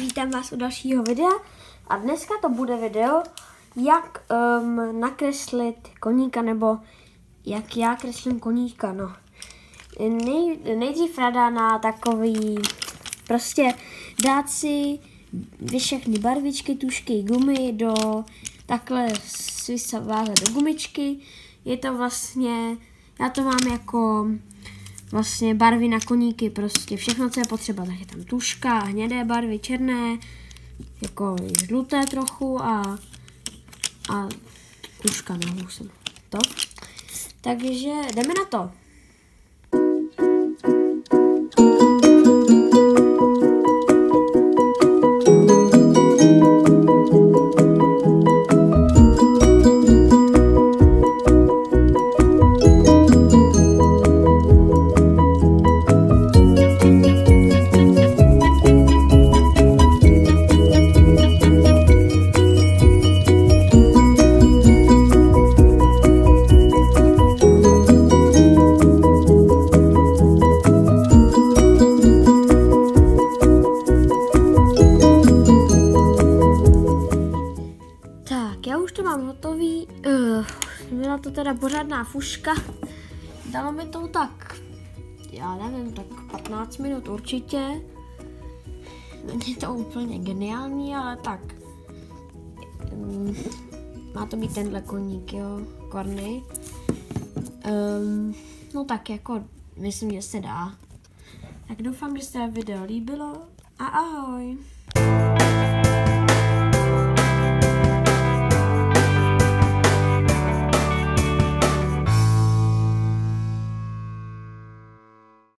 vítám vás u dalšího videa a dneska to bude video, jak nakreslit koníka, nebo jak já kreslím koníka, no. Nejdřív rada na takový, prostě dát si všechny barvičky, tužky, gumy do, takhle si vázat do gumičky. Je to vlastně, já to mám jako vlastně barvy na koníky, prostě všechno, co je potřeba, tak je tam tužka, hnědé barvy, černé, jako žluté trochu a tužka na husem. To. Takže jdeme na to. Já už to mám hotový, byla to teda pořádná fuška, dalo mi to tak, já nevím, tak 15 minut určitě, není to úplně geniální, ale tak, má to mít tenhle koník, jo, korny, no tak jako, myslím, že se dá, tak doufám, že se video líbilo a ahoj.